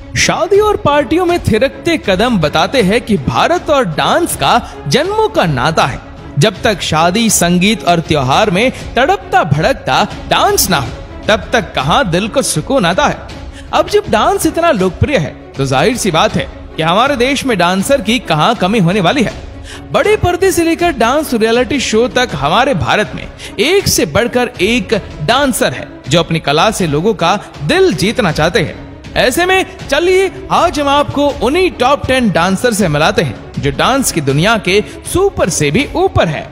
शादी और पार्टियों में थिरकते कदम बताते हैं कि भारत और डांस का जन्मों का नाता है। जब तक शादी, संगीत और त्योहार में तड़पता भड़कता डांस ना हो, तब तक कहां दिल को सुकून आता है। अब जब डांस इतना लोकप्रिय है तो जाहिर सी बात है कि हमारे देश में डांसर की कहां कमी होने वाली है। बड़े पर्दे से लेकर डांस रियलिटी शो तक हमारे भारत में एक से बढ़कर एक डांसर है जो अपनी कला से लोगों का दिल जीतना चाहते हैं। ऐसे में चलिए आज हम आपको उन्हीं टॉप 10 डांसर से मिलाते हैं जो डांस की दुनिया के सुपर से भी ऊपर है।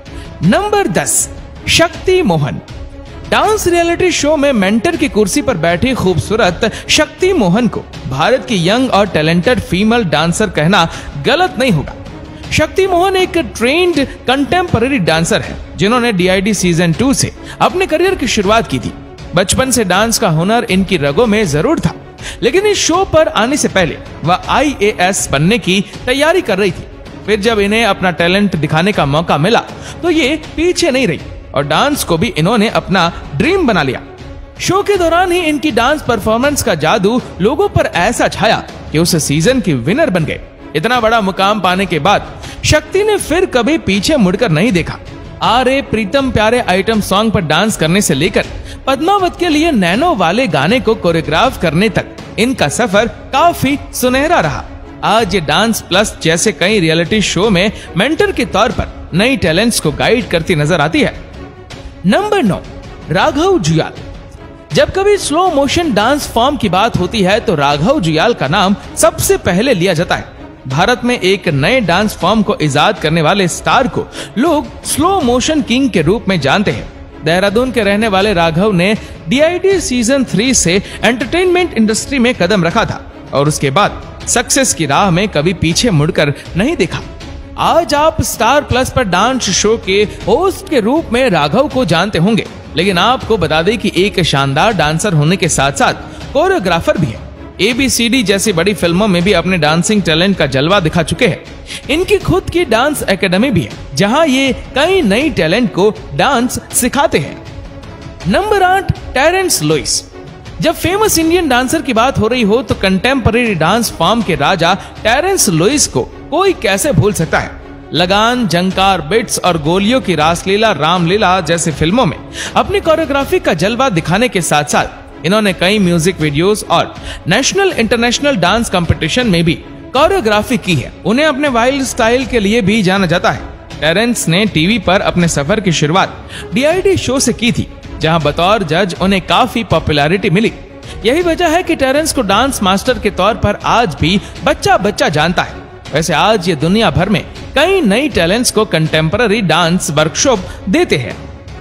Number 10, Shakti Mohan. Dance reality show में मेंटर की कुर्सी पर बैठी खूबसूरत शक्ति मोहन को भारत की यंग और टैलेंटेड फीमेल डांसर कहना गलत नहीं होगा। शक्ति मोहन एक ट्रेन्ड कंटेम्पररी डांसर है जिन्होंने DID सीजन 2 से अपने करियर की शुरुआत की थी। बचपन से डांस का हुनर इनकी रगों में जरूर था, लेकिन इस शो पर आने से पहले वह IAS बनने की तैयारी कर रही थी। फिर जब इन्हें अपना टैलेंट दिखाने का मौका मिला तो ये पीछे नहीं रही और डांस को भी इन्होंने अपना ड्रीम बना लिया। शो के दौरान ही इनकी डांस परफॉर्मेंस का जादू लोगों पर ऐसा छाया कि उस सीजन की विनर बन गए। इतना बड़ा मुकाम पाने के बाद शक्ति ने फिर कभी पीछे मुड़कर नहीं देखा। आरे प्रीतम प्यारे आइटम सॉन्ग पर डांस करने से लेकर पद्मावत के लिए नैनो वाले गाने को कोरियोग्राफ करने तक इनका सफर काफी सुनहरा रहा। आज ये डांस प्लस जैसे कई रियलिटी शो में मेंटर के तौर पर नई टैलेंट्स को गाइड करती नजर आती है। नंबर 9, राघव जुयाल। जब कभी स्लो मोशन डांस फॉर्म की बात होती है तो राघव जुयाल का नाम सबसे पहले लिया जाता है। भारत में एक नए डांस फॉर्म को इजाद करने वाले स्टार को लोग स्लो मोशन किंग के रूप में जानते हैं। देहरादून के रहने वाले राघव ने DID सीजन 3 से एंटरटेनमेंट इंडस्ट्री में कदम रखा था और उसके बाद सक्सेस की राह में कभी पीछे मुड़कर नहीं देखा। आज आप स्टार प्लस पर डांस शो के होस्ट के रूप में राघव को जानते होंगे, लेकिन आपको बता दें कि एक शानदार डांसर होने के साथ साथ कोरियोग्राफर भी है। ABCD जैसी बड़ी फिल्मों में भी अपने डांसिंग टैलेंट का जलवा दिखा चुके हैं। इनकी खुद की डांस एकेडमी भी है जहां ये कई नई टैलेंट को डांस सिखाते हैं। नंबर 8, टेरेंस लुइस। जब फेमस इंडियन डांसर की बात हो रही हो तो कंटेम्पररी डांस फॉर्म के राजा टेरेंस लुइस को कोई कैसे भूल सकता है। लगान, जंकार, बिट्स और गोलियों की रासलीला, रामलीला जैसे फिल्मों में अपनी कोरियोग्राफी का जलवा दिखाने के साथ साथ इन्होंने कई म्यूजिक वीडियोस और नेशनल इंटरनेशनल डांस कंपटीशन में भी कोरियोग्राफी की है। उन्हें अपने वाइल्ड स्टाइल के लिए भी जाना जाता है। टेरेंस ने टीवी पर अपने सफर की शुरुआत DID शो से की थी, जहां बतौर जज उन्हें काफी पॉपुलैरिटी मिली। यही वजह है कि टेरेंस को डांस मास्टर के तौर पर आज भी बच्चा बच्चा जानता है। वैसे आज ये दुनिया भर में कई नई टैलेंट्स को कंटेम्पररी डांस वर्कशॉप देते हैं।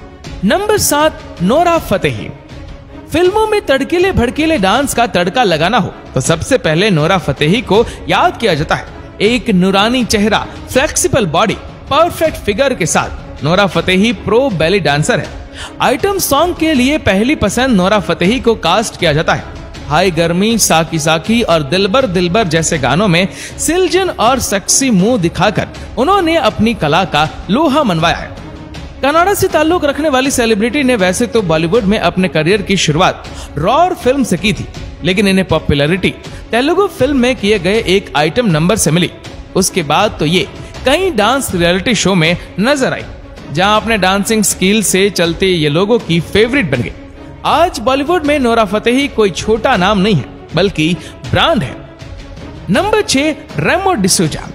Number 7, Nora Fatehi. फिल्मों में तड़कीले भड़कीले डांस का तड़का लगाना हो तो सबसे पहले नोरा फतेही को याद किया जाता है। एक नूरानी चेहरा, फ्लेक्सिबल बॉडी, परफेक्ट फिगर के साथ Nora Fatehi pro belly dancer है। आइटम सॉन्ग के लिए पहली पसंद नोरा फतेही को कास्ट किया जाता है। हाय गर्मी, साकी साकी और दिलबर दिलबर जैसे गानों में सिलजन और सेक्सी मुंह दिखाकर उन्होंने अपनी कला का लोहा मनवाया है। कनाडा से ताल्लुक रखने वाली सेलिब्रिटी ने वैसे तो बॉलीवुड में अपने करियर की शुरुआत रॉर फिल्म से की थी, लेकिन इन्हें पॉपुलैरिटी तेलुगु फिल्म में किए गए एक आइटम नंबर से मिली। उसके बाद तो ये कई डांस रियलिटी शो में नजर आई, जहां अपने डांसिंग स्किल से चलते ये लोगों की फेवरेट बन गई। आज बॉलीवुड में नोरा फतेही कोई छोटा नाम नहीं है, बल्कि ब्रांड है। नंबर 6, रेमो डिसूजा।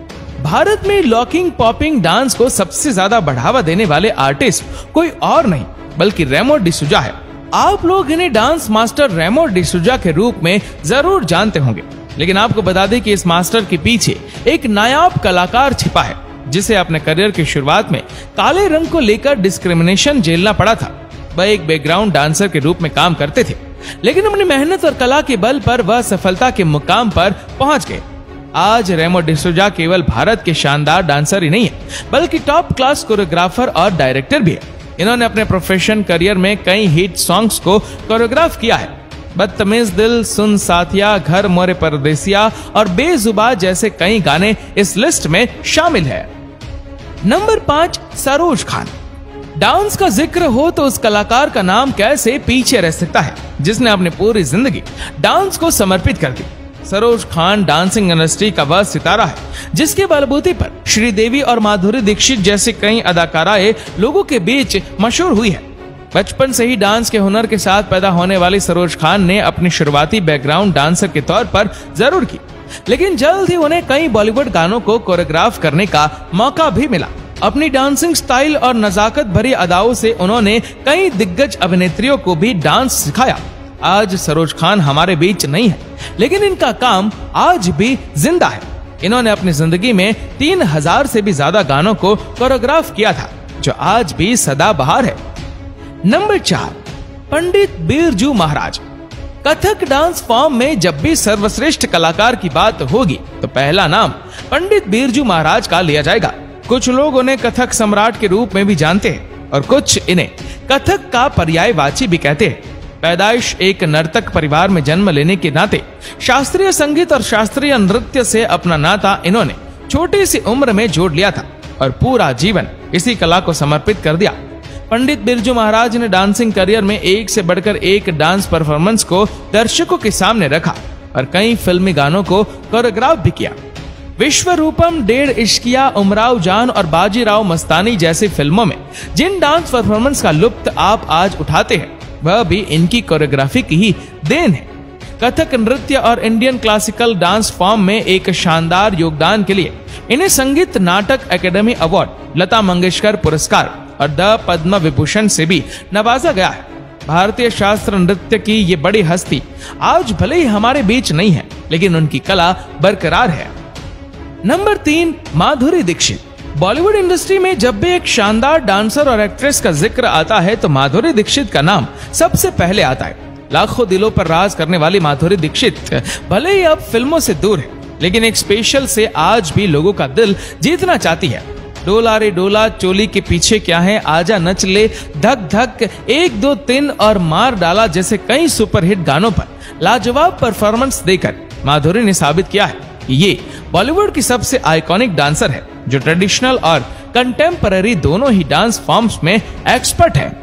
भारत में लॉकिंग पॉपिंग डांस को सबसे ज्यादा बढ़ावा देने वाले आर्टिस्ट कोई और नहीं बल्कि रेमो डिसूजा है। आप लोग इन्हें डांस मास्टर रेमो डिसूजा के रूप में जरूर जानते होंगे, लेकिन आपको बता दें कि इस मास्टर के पीछे एक नायाब कलाकार छिपा है, जिसे अपने करियर की शुरुआत में काले रंग को लेकर डिस्क्रिमिनेशन झेलना पड़ा था। वह एक बैकग्राउंड डांसर के रूप में काम करते थे, लेकिन अपनी मेहनत और कला के बल पर वह सफलता के मुकाम पर पहुंच गए। आज रेमो डिसूजा केवल भारत के शानदार डांसर ही नहीं है, बल्कि टॉप क्लास कोरियोग्राफर और डायरेक्टर भी है। इन्होंने अपने प्रोफेशनल करियर में कई हिट सॉन्ग्स को कोरियोग्राफ किया है। बदतमीज दिल, सुन साथिया, घर मोरे परदेसिया और बेजुबा जैसे कई गाने इस लिस्ट में शामिल है। नंबर 5, सरोज खान। डांस का जिक्र हो तो उस कलाकार का नाम कैसे पीछे रह सकता है, जिसने अपनी पूरी जिंदगी डांस को समर्पित कर दी। सरोज खान डांसिंग इंडस्ट्री का वह सितारा है जिसके बलबूते पर श्रीदेवी और माधुरी दीक्षित जैसे कई अदाकाराएं लोगों के बीच मशहूर हुई है। बचपन से ही डांस के हुनर के साथ पैदा होने वाली सरोज खान ने अपनी शुरुआती बैकग्राउंड डांसर के तौर पर जरूर की, लेकिन जल्द ही उन्हें कई बॉलीवुड गानों को कोरियोग्राफ करने का मौका भी मिला। अपनी डांसिंग स्टाइल और नजाकत भरी अदाओं से उन्होंने कई दिग्गज अभिनेत्रियों को भी डांस सिखाया। आज सरोज खान हमारे बीच नहीं है, लेकिन इनका काम आज भी जिंदा है। इन्होंने अपनी जिंदगी में 3000 से भी ज्यादा गानों को कोरियोग्राफ किया था, जो आज भी सदाबहार है। Number 4, Pandit Birju Maharaj. Kathak dance form में जब भी सर्वश्रेष्ठ कलाकार की बात होगी तो पहला नाम पंडित बिरजू महाराज का लिया जाएगा। कुछ लोग उन्हें कथक सम्राट के रूप में भी जानते हैं और कुछ इन्हें कथक का पर्यायवाची भी कहते हैं। पैदाइश एक नर्तक परिवार में जन्म लेने के नाते शास्त्रीय संगीत और शास्त्रीय नृत्य से अपना नाता इन्होंने छोटी सी उम्र में जोड़ लिया था और पूरा जीवन इसी कला को समर्पित कर दिया। पंडित बिरजू महाराज ने डांसिंग करियर में एक से बढ़कर एक डांस परफॉर्मेंस को दर्शकों के सामने रखा और कई फिल्मी गानों को कोरियोग्राफ भी किया। विश्वरूपम, डेढ़ इश्किया, उमराव जान और बाजीराव मस्तानी जैसी फिल्मों में जिन डांस परफॉर्मेंस का लुत्फ आप आज उठाते हैं वह भी इनकी कोरियोग्राफी की ही देन है। कथक नृत्य और इंडियन क्लासिकल डांस फॉर्म में एक शानदार योगदान के लिए इन्हें संगीत नाटक अकेडमी अवार्ड, लता मंगेशकर पुरस्कार और द पद्म विभूषण से भी नवाजा गया है। भारतीय शास्त्र नृत्य की ये बड़ी हस्ती आज भले ही हमारे बीच नहीं है, लेकिन उनकी कला बरकरार है। नंबर 3, माधुरी दीक्षित। बॉलीवुड इंडस्ट्री में जब भी एक शानदार डांसर और एक्ट्रेस का जिक्र आता है तो माधुरी दीक्षित का नाम सबसे पहले आता है। लाखों दिलों पर राज करने वाली माधुरी दीक्षित भले ही अब फिल्मों से दूर है, लेकिन एक स्पेशल से आज भी लोगों का दिल जीतना चाहती है। डोला रे डोला, चोली के पीछे क्या है, आजा नच ले, धक धक, 1 2 3 और मार डाला जैसे कई सुपरहिट गानों पर लाजवाब परफॉर्मेंस देकर माधुरी ने साबित किया है कि ये बॉलीवुड की सबसे आइकॉनिक डांसर है जो ट्रेडिशनल और कंटेम्पररी दोनों ही डांस फॉर्म्स में एक्सपर्ट है।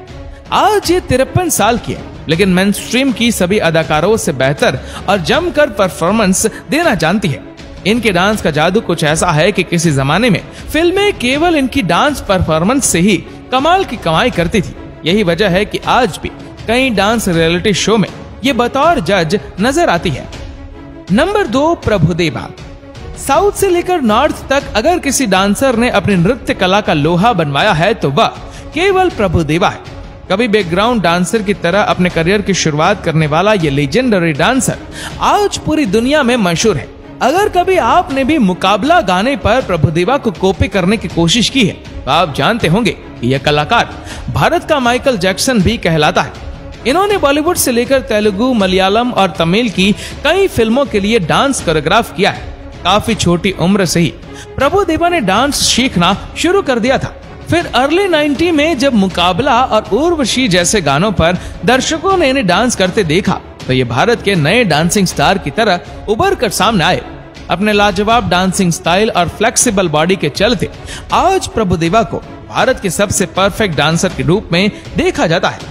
आज ये 53 साल की है, लेकिन मेनस्ट्रीम की सभी अदाकारों से बेहतर और जमकर परफॉर्मेंस देना जानती है। इनके डांस का जादू कुछ ऐसा है कि किसी जमाने में फिल्में केवल इनकी डांस परफॉर्मेंस से ही कमाल की कमाई करती थी। यही वजह है कि आज भी कई डांस रियलिटी शो में ये बतौर जज नजर आती है। नंबर 2, प्रभुदेवा। साउथ से लेकर नॉर्थ तक अगर किसी डांसर ने अपनी नृत्य कला का लोहा बनवाया है तो वह केवल प्रभुदेवा है। कभी बैकग्राउंड डांसर की तरह अपने करियर की शुरुआत करने वाला ये लेजेंडरी डांसर आज पूरी दुनिया में मशहूर है। अगर कभी आपने भी मुकाबला गाने पर प्रभुदेवा को कॉपी करने की कोशिश की है तो आप जानते होंगे कि यह कलाकार भारत का माइकल जैक्सन भी कहलाता है। इन्होंने बॉलीवुड से लेकर तेलुगु, मलयालम और तमिल की कई फिल्मों के लिए डांस कोरियोग्राफ किया है। काफी छोटी उम्र से ही प्रभुदेवा ने डांस सीखना शुरू कर दिया था। फिर अर्ली 90 में जब मुकाबला और उर्वशी जैसे गानों पर दर्शकों ने इन्हें डांस करते देखा तो ये भारत के नए डांसिंग स्टार की तरह उभर कर सामने आए। अपने लाजवाब डांसिंग स्टाइल और फ्लेक्सिबल बॉडी के चलते आज प्रभुदेवा को भारत के सबसे परफेक्ट डांसर के रूप में देखा जाता है।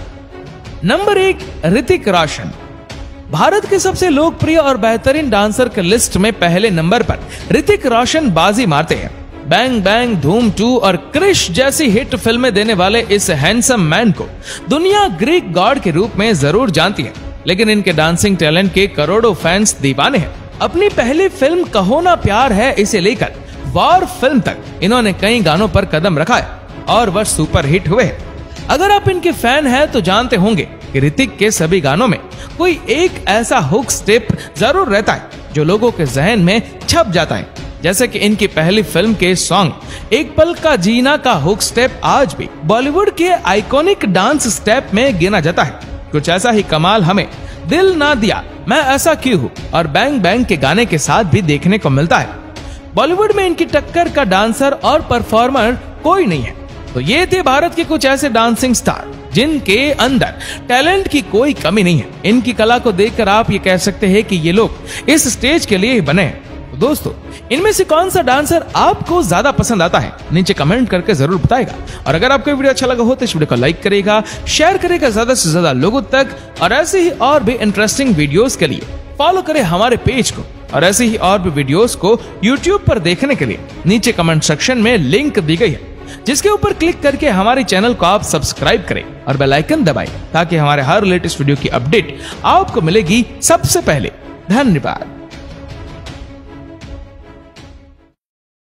नंबर 1, ऋतिक रोशन। भारत के सबसे लोकप्रिय और बेहतरीन डांसर के लिस्ट में पहले नंबर पर ऋतिक रोशन बाजी मारते हैं। बैंग बैंग, धूम 2 और क्रिश जैसी हिट फिल्में देने वाले इस हैंडसम मैन को दुनिया ग्रीक गॉड के रूप में जरूर जानती है, लेकिन इनके डांसिंग टैलेंट के करोड़ों फैंस दीवाने हैं। अपनी पहली फिल्म कहो ना प्यार है इसे लेकर वॉर फिल्म तक इन्होंने कई गानों पर कदम रखा है और वह सुपर हिट हुए हैं। अगर आप इनके फैन हैं तो जानते होंगे कि ऋतिक के सभी गानों में कोई एक ऐसा हुक स्टेप जरूर रहता है जो लोगों के जहन में छप जाता है। जैसे कि इनकी पहली फिल्म के सॉन्ग एक पल का जीना का हुक स्टेप आज भी बॉलीवुड के आइकॉनिक डांस स्टेप में गिना जाता है। कुछ ऐसा ही कमाल हमें दिल ना दिया, मैं ऐसा क्यों हूँ और बैंग बैंग के गाने के साथ भी देखने को मिलता है। बॉलीवुड में इनकी टक्कर का डांसर और परफॉर्मर कोई नहीं है। तो ये थे भारत के कुछ ऐसे डांसिंग स्टार जिनके अंदर टैलेंट की कोई कमी नहीं है। इनकी कला को देखकर आप ये कह सकते हैं कि ये लोग इस स्टेज के लिए ही बने हैं। तो दोस्तों, इनमें से कौन सा डांसर आपको ज्यादा पसंद आता है नीचे कमेंट करके जरूर बताएगा। और अगर आपको वीडियो अच्छा लगा हो तो इस वीडियो को लाइक करेगा, शेयर करेगा ज्यादा से ज्यादा लोगों तक, और ऐसे ही और भी इंटरेस्टिंग वीडियोस के लिए फॉलो करें हमारे पेज को और ऐसी ही और भी वीडियोस को YouTube पर देखने के लिए नीचे कमेंट सेक्शन में लिंक दी गई है, जिसके ऊपर क्लिक करके हमारे चैनल को आप सब्सक्राइब करें और बेल आइकन दबाएं ताकि हमारे हर लेटेस्ट वीडियो की अपडेट आपको मिलेगी सबसे पहले। धन्यवाद।